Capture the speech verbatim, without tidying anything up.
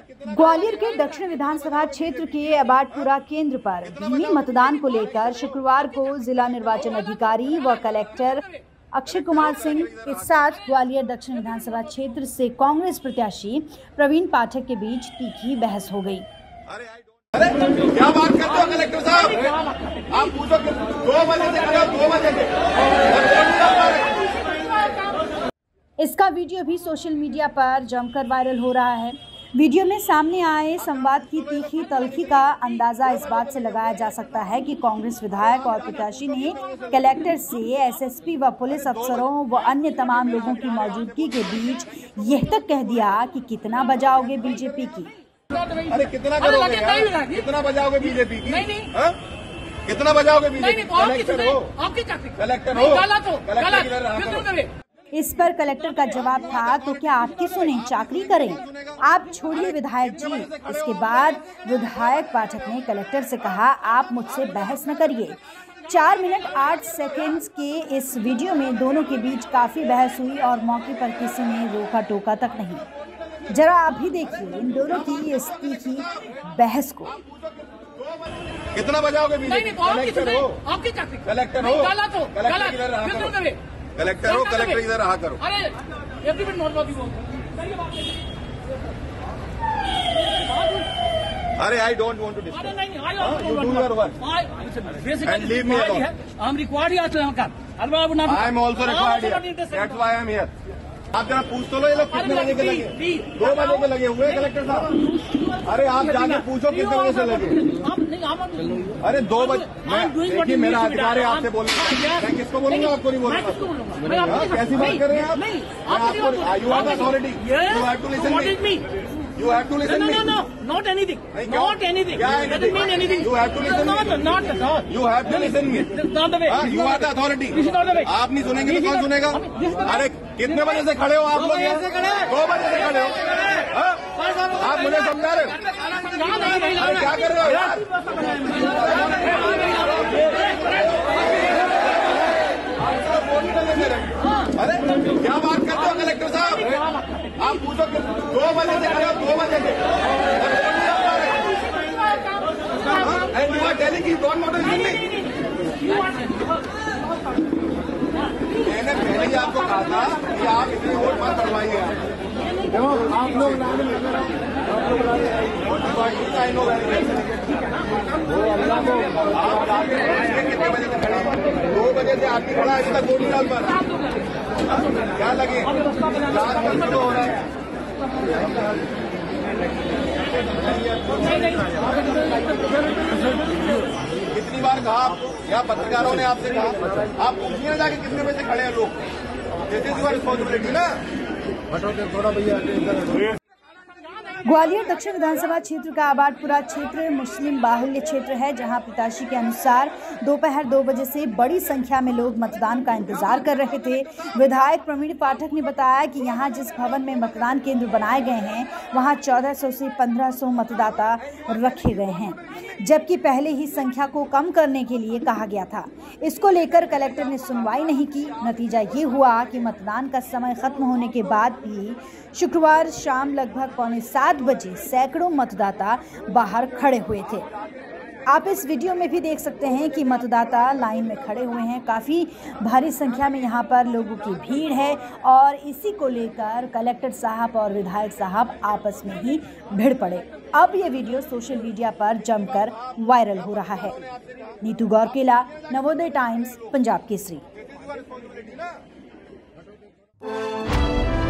ग्वालियर के दक्षिण विधानसभा क्षेत्र के अबाटपुरा केंद्र पर धीमी मतदान को लेकर शुक्रवार को जिला निर्वाचन अधिकारी व कलेक्टर अक्षय कुमार सिंह के साथ ग्वालियर दक्षिण विधानसभा क्षेत्र से कांग्रेस प्रत्याशी प्रवीण पाठक के बीच तीखी बहस हो गई। अरे क्या बात करते हो कलेक्टर साहब, आप पूछो कि दो बजे से खड़े हो, दो बजे से। इसका वीडियो भी सोशल मीडिया पर जमकर वायरल हो रहा है। वीडियो में सामने आए संवाद की तीखी तल्खी का अंदाजा इस बात से लगाया जा सकता है कि कांग्रेस विधायक और प्रत्याशी ने कलेक्टर से एसएसपी व पुलिस अफसरों व अन्य तमाम लोगों की मौजूदगी के बीच यह तक कह दिया कि कितना बजाओगे बीजेपी की। अरे कितना करोगे यार? कितना बजाओगे बीजेपी की? नहीं नहीं हा? कितना बजाओगे बीजेपी? कलेक्टर हो, कलेक्टर हो, कलेक्टर। इस पर कलेक्टर का जवाब था, तो क्या आपकी सुने चाकरी करें? आप छोड़िए विधायक जी। इसके बाद विधायक पाठक ने कलेक्टर से कहा, आप मुझसे बहस न करिए। चार मिनट आठ सेकंड्स के इस वीडियो में दोनों के बीच काफी बहस हुई और मौके पर किसी ने रोका टोका तक नहीं। जरा आप भी देखिए इन दोनों की इस तीखी बहस को। कितना बजाओगे बीजेपी? कलेक्टर हो, कलेक्टर हो, कलेक्टर कलेक्टर हो, कलेक्टर इधर रहा करो। अरे I don't want to discuss, you do your work and leave me alone. I am required I am also required, that's why I am here. आप जरा पूछ तो लो ये लोग कितने बजे के लगे? दो बजे के लगे हुए कलेक्टर साहब। अरे आप जाके पूछो कितने बजे से लगे। अरे दो बजे, मैं देखिए मेरा अधिकार है आपसे बोलना। मैं किसको बोलूंगा? आपको नहीं बोलूंगा। कैसी बात कर रहे हैं आप? आपको you are the authority, you have to listen me, you have to listen no, me. No, no, no, not anything. Not anything. That doesn't mean anything. You have to listen not, me. Not at all. You have to listen me. This is not the way. हाँ, you are the authority. This is not the way. आप नहीं सुनेंगे तो कौन सुनेगा? अरे कितने बजे से खड़े हो आप लोग? दो बजे से खड़े हो। आप मुझे समझा रहे हो? अरे क्या कर रहे हो यार? अरे क्या बात करते हो कलेक्टर साहब? आप पूछो कि दो बजे से खड़े हो, दो बजे से। And you are telling you don't want to listen me. मैंने पहले ही आपको कहा था कि आप इतनी वोट मत करवाइए। आप लोग आई नो आप जाके कितने बजे से खड़े? दो बजे से आदमी खड़ा है, तक वोट नहीं डाल पा रहा। क्या लगे चार बजे तो हो रहा है। कितनी बार कहा आपको या पत्रकारों ने आपसे कहा? आप पूछिए ना जाके कितने बजे से खड़े हैं लोग। दिस इज योर रिस्पॉन्सिबिलिटी ना। थोड़ा भैया ग्वालियर दक्षिण विधानसभा क्षेत्र का आबादपुरा क्षेत्र मुस्लिम बाहुल्य क्षेत्र है, जहां प्रत्याशी के अनुसार दोपहर दो बजे से बड़ी संख्या में लोग मतदान का इंतजार कर रहे थे। विधायक प्रवीण पाठक ने बताया कि यहां जिस भवन में मतदान केंद्र बनाए गए हैं वहां चौदह सौ से पंद्रह सौ मतदाता रखे गए हैं, जबकि पहले ही संख्या को कम करने के लिए कहा गया था। इसको लेकर कलेक्टर ने सुनवाई नहीं की। नतीजा ये हुआ कि मतदान का समय खत्म होने के बाद भी शुक्रवार शाम लगभग पौने सात बजे सैकड़ों मतदाता बाहर खड़े हुए थे। आप इस वीडियो में भी देख सकते हैं कि मतदाता लाइन में खड़े हुए हैं। काफ़ी भारी संख्या में यहाँ पर लोगों की भीड़ है और इसी को लेकर कलेक्टर साहब और विधायक साहब आपस में ही भिड़ पड़े। अब ये वीडियो सोशल मीडिया पर जमकर वायरल हो रहा है। नीतू गौरकेला, नवोदय टाइम्स, पंजाब केसरी।